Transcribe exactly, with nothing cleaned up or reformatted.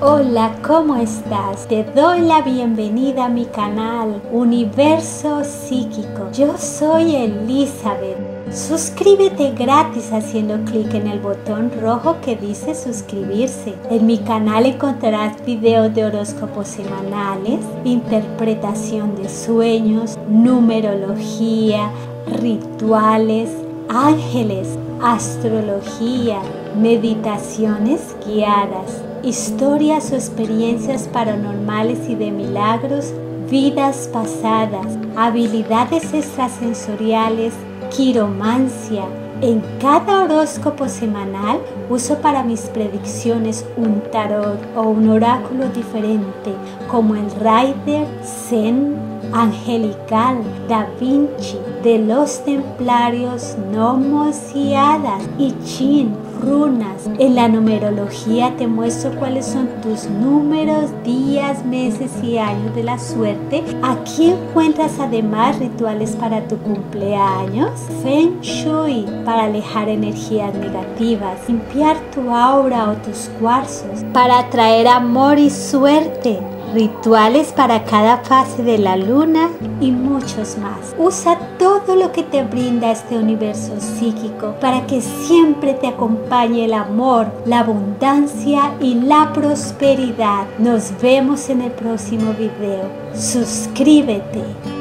Hola, ¿cómo estás? Te doy la bienvenida a mi canal Universo Psíquico. Yo soy Elizabeth. Suscríbete gratis haciendo clic en el botón rojo que dice suscribirse. En mi canal encontrarás videos de horóscopos semanales, interpretación de sueños, numerología, rituales, ángeles, astrología, meditaciones guiadas, historias o experiencias paranormales y de milagros, vidas pasadas, habilidades extrasensoriales, quiromancia. En cada horóscopo semanal uso para mis predicciones un tarot o un oráculo diferente, como el Rider, Zen, Angelical, Da Vinci, de los Templarios, Gnomos y Hadas, I Ching, runas. En la numerología te muestro cuáles son tus números, días, meses y años de la suerte. Aquí encuentras además rituales para tu cumpleaños, Feng Shui para alejar energías negativas, limpiar tu aura o tus cuarzos para atraer amor y suerte, rituales para cada fase de la luna y muchos más. Usa todo lo que te brinda este universo psíquico para que siempre te acompañe el amor, la abundancia y la prosperidad. Nos vemos en el próximo video. Suscríbete.